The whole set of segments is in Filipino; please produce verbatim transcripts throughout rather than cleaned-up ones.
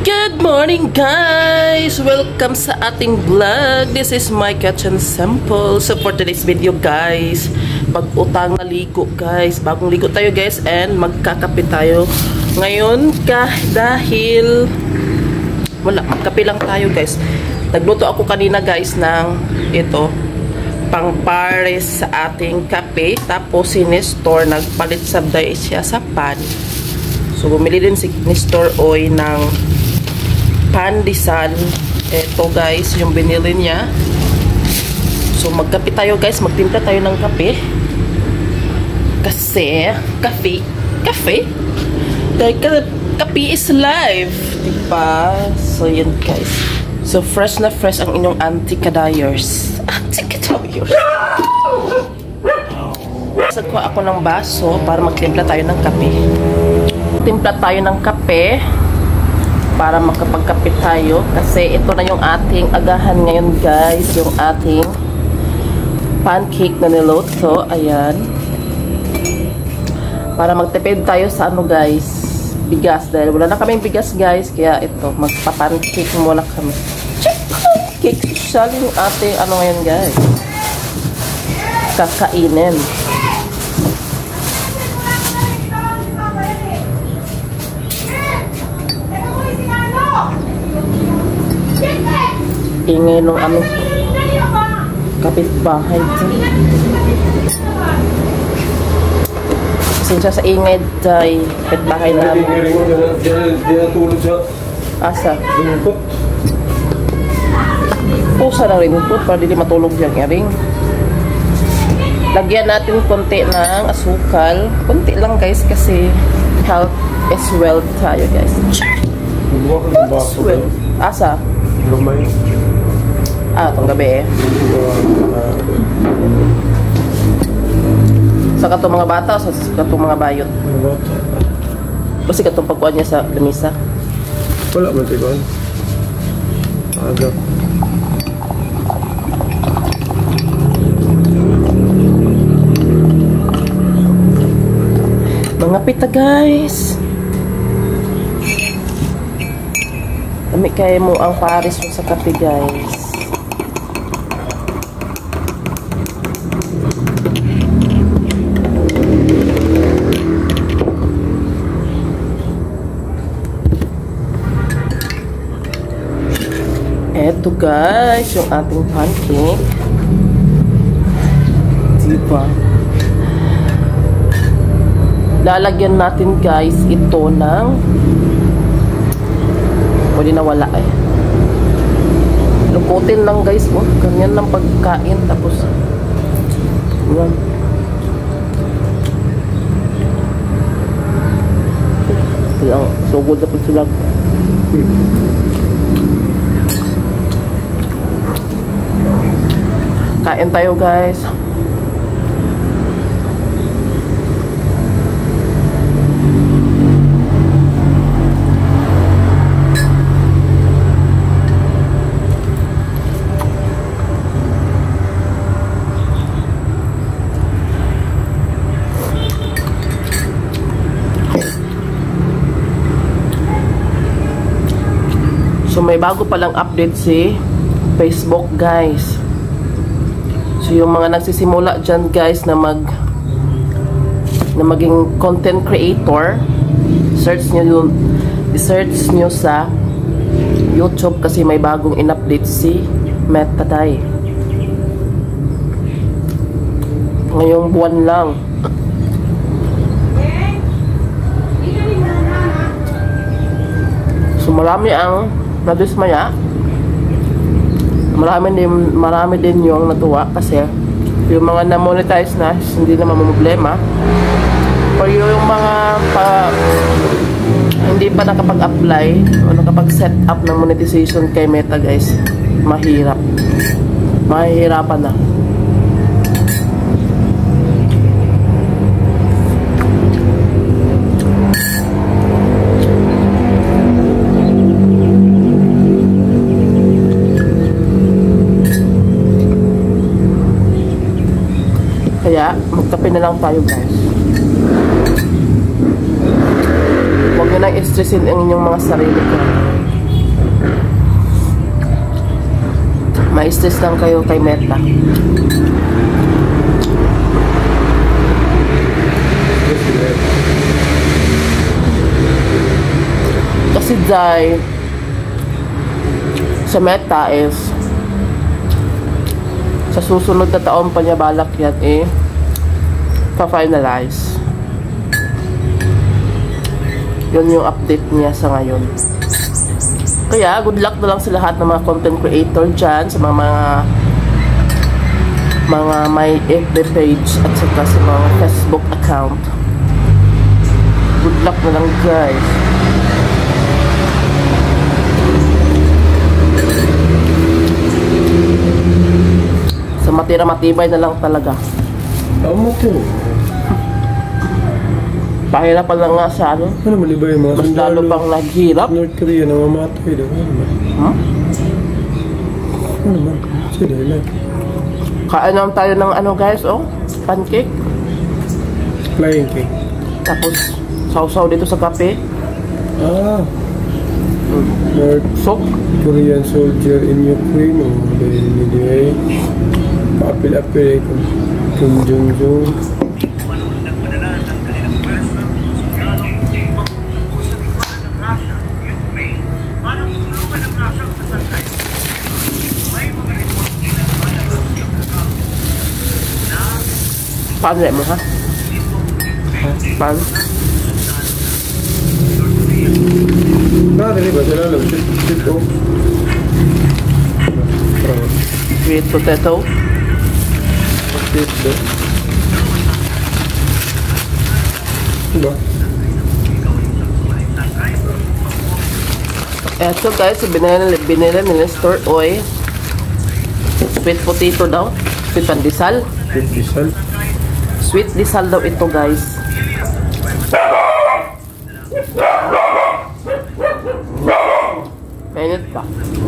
Good morning guys! Welcome sa ating vlog. This is my kitchen sample. So for today's video guys, pag-utang na ligo guys. Bagong ligo tayo guys and magkakape tayo ngayon ka dahil wala, magkape lang tayo guys. Nagluto ako kanina guys ng ito, pang pares sa ating kape. Tapos si Nestor nagpalit sabday siya sa pan. So bumili din si Nestor Oy ng pandesal. Ito guys yung binili niya. So magkape tayo guys, magtimpla tayo ng kape kasi kape kape dahil kape is life, diba? So yun guys, so fresh na fresh ang inyong auntie kadayers. Auntie kadayers. Sagwa ako ng baso para magtimpla tayo ng kape. Timpla tayo ng kape para makapagkape tayo kasi ito na yung ating agahan ngayon guys, yung ating pancake na niluto. Ayan, para magtipid tayo sa ano guys, bigas, dahil wala na kaming bigas guys, kaya ito, magpapancake muna kami. Pancake, social yung ating ano ngayon guys, kakainin. Ingay nung aming kapitbahay dyan. Sinsya sa ingay dyan kapitbahay namin. Asa? Pusa na rin ito para hindi matulog yung ring. Lagyan natin konti ng asukal. Konti lang guys kasi health is wealth tayo guys. Well, asa? Ah, itong gabi eh. Sa katong mga bata o sa katong mga bayot? Kasi katong pagkuhan niya sa lamisa? Wala man tiguan. Aga. Mga pita guys. Dami kayo mo ang pares mo sa kape guys. Eto guys, yung ating pancake. Diba? Lalagyan natin guys ito ng, pwede na wala eh. Lukutin lang guys, oh. Ganyan lang pagkain. Tapos yan. Kaya sugod na po sila. Kain tayo guys. So may bago palang update si Facebook guys. So yung mga nagsisimula dyan guys na mag na maging content creator, search nyo yung search nyo sa YouTube kasi may bagong in-update si Meta Day. Ngayong buwan lang. So marami ang nadismaya. Marami din, marami din yung natuwa kasi yung mga na-monetize na hindi naman problema. Pero yung mga pa, hindi pa nakapag-apply o nakapag-set up ng monetization kay Meta guys, mahirap. Mahihirapan na. Kaya, magkape na lang tayo guys. Huwag nyo nang i-stressin ang inyong mga sarili ko. Ma-stress lang kayo kay Meta. Kasi Jai, sa Meta is sa susunod na taon pa niya balak yan eh pa-finalize. Yun yung update niya sa ngayon. Kaya good luck na lang sa lahat ng mga content creator dyan, sa mga mga, mga may F B page at saka sa mga Facebook account. Good luck na lang guys. Sa matira matibay na lang talaga. Tama to. Pahirapan lang nga sa ano. Ano maliba yung mga mas lalo pang naghirap. North Korea na mamatay daw. Ano naman? Huh? Ano naman? Sila ilan? Kain naman tayo ng ano guys, oh. Pancake. Flying cake. Tapos sausaw dito sa kape. Ah. North Sok. Korean soldier in Ukraine. Oh, dahil anyway. Paapil-apil eh. Kim Jong-un. Paano mo ha? Paano? Nakadali ba sila lang? Sit ko. Sweet potato. Sit ko. Diba? Eto guys, binili, binili nila store oil. Sweet potato daw. Sweet pandesal. Sweet diesel. Sweet diesel daw ito guys. Mainit pa.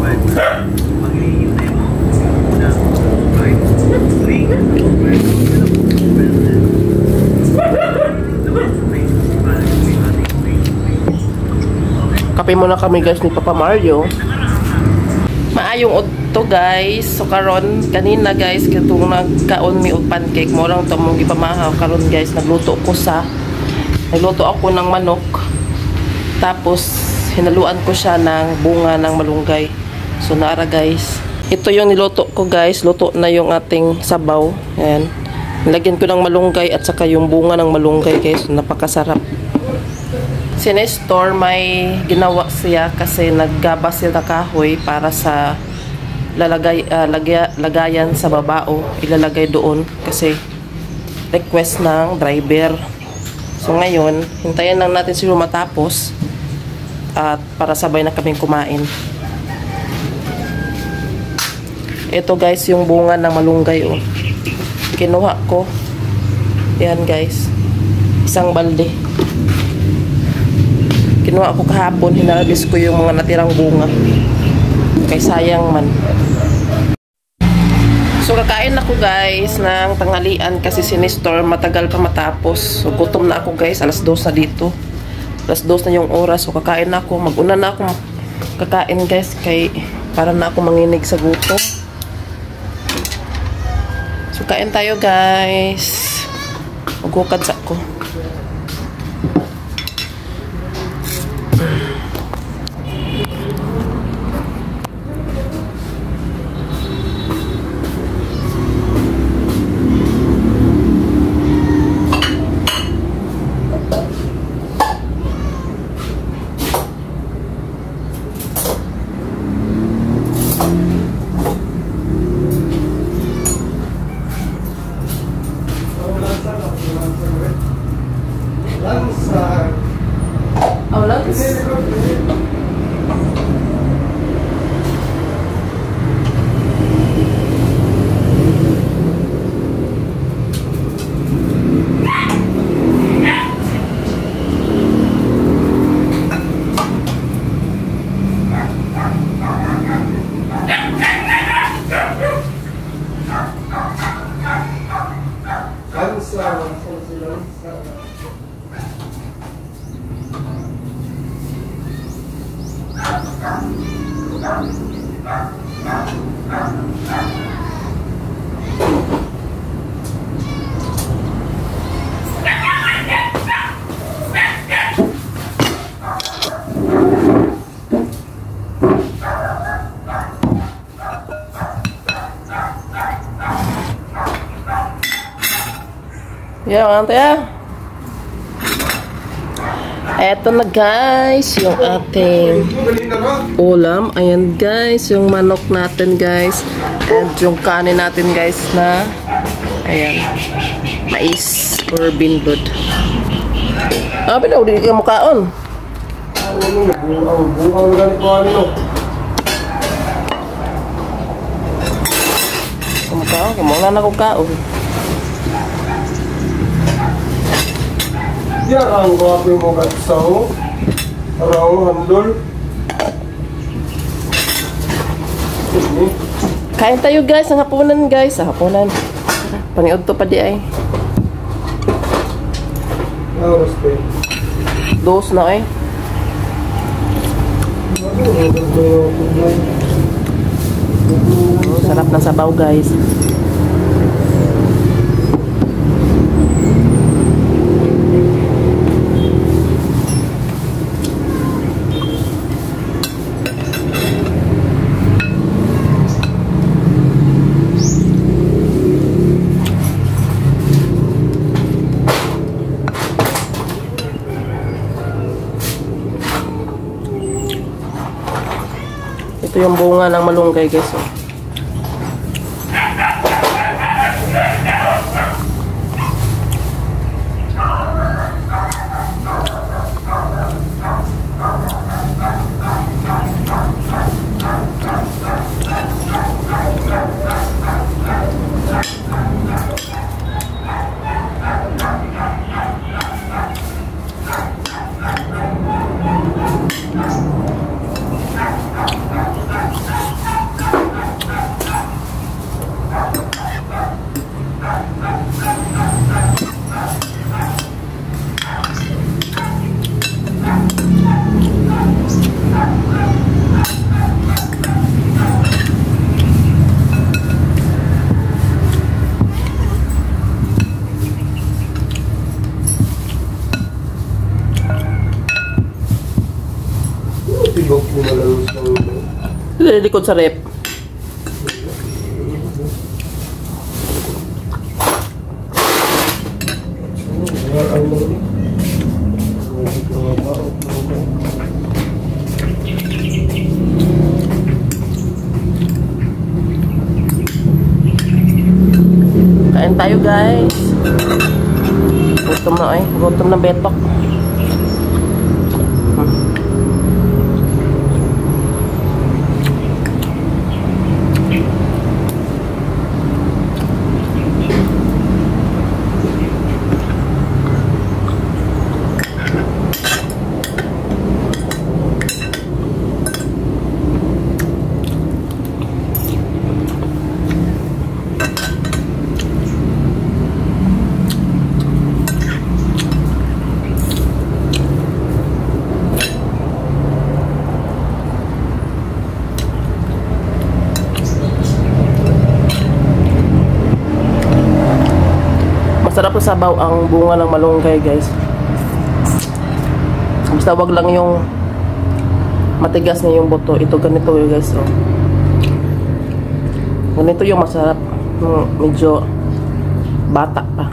Kape muna kami guys ni Papa Mario. Maayong udto guys. So karon kanina guys katong nagkaon mi og pancake mo lang to mong gipamahaw karon guys nagluto ko sa nagluto ako ng manok. Tapos hinaluan ko siya ng bunga ng malunggay. So naara guys. Ito yung niluto ko guys. Luto na yung ating sabaw. Ayan. Nilagyan ko ng malunggay at saka yung bunga ng malunggay guys. Napakasarap. Si Nestor may ginawa siya kasi naggaba sila kahoy para sa lalagay, uh, lagya, lagayan sa babao. Ilalagay doon kasi request ng driver. So ngayon, hintayin lang natin siguro matapos at para sabay na kaming kumain. Ito guys yung bunga ng malunggay oh. Kinuha ko. Yan guys. Isang balde. Kinuha ko kahapon, hinalabis ko yung mga natirang bunga. Kay sayang man. So kakain ako guys ng tanghalian kasi si Nestor matagal pa matapos. So gutom na ako guys, alas dos na dito. Alas dos na yung oras. So kakain na ako, mag-una na ako kakain guys kay para na ako manginig sa gutom. So kain tayo guys. Magukad sa ako. Oh, let's. Thank you. Yan, ante ya. Eto na guys, yung ating ulam. Ayan guys, yung manok natin guys. And yung kanin natin guys na, ayan, mais or binbod. Ah, pinaw, di ka mukhaon. Bungang ganit ko ano. Kumukhaon, kumula na kukaon. Yan ang guwapo mo katsaw. Arang handol. Kain tayo guys, ang hapunan guys, ang hapunan. Paniod to pa di ay. Oras pa eh. Dos na ay. Oh, sarap ng sabaw guys. Ito yung bunga ng malunggay guys. Oh. Tibok mo na lang sa Lilikod sa rep. Kain tayo guys. Gutom na ay. Gutom na betok. Masarap po sabaw ang bunga ng malunggay guys. Basta wag lang yung matigas na yung buto. Ito ganito yun guys. Oh. Ganito yung masarap. Medyo bata pa.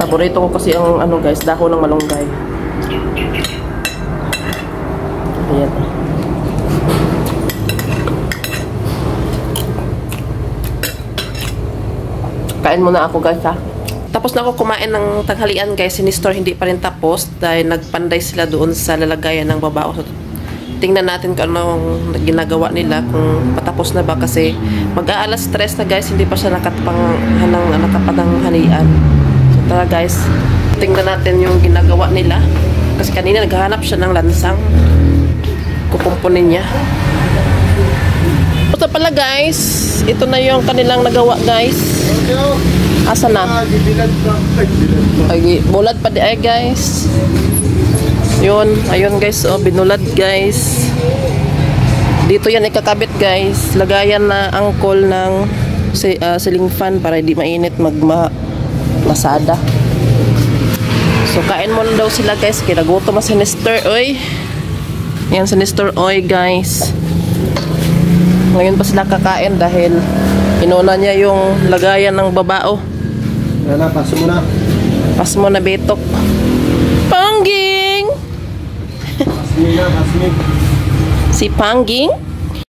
Paborito ko kasi ang ano guys, dahon ng malunggay. Ayan. Kain muna ako guys ha. Tapos na ako kumain ng tanghalian guys. Si Nestor hindi pa rin tapos dahil nagpanday sila doon sa lalagayan ng babao. So, tingnan natin kung anong ginagawa nila, kung patapos na ba kasi mag-aalas stress na guys, hindi pa siya nakapanghanang nakapananghalian. So tara guys, tingnan natin yung ginagawa nila kasi kanina naghahanap siya ng lansang kukumpunin niya. Ito pala guys, ito na yung kanilang nagawa guys. Asa na? Ay, bulat pa di ay guys. Yun, ayun guys, oh, binulad guys. Dito yan ikakabit guys. Lagayan na angkol ng si, uh, ceiling fan para hindi mainit magma masada. So kain muna daw sila guys. Kinagutom na si Nestor, oy. Yan si Nestor, oy guys. Ngayon pa sila kakain dahil inuna niya yung lagayan ng babao. Yan na, paso mo na. Pas mo na betok. Pangging! Pasmi na, pasmi. Si Pangging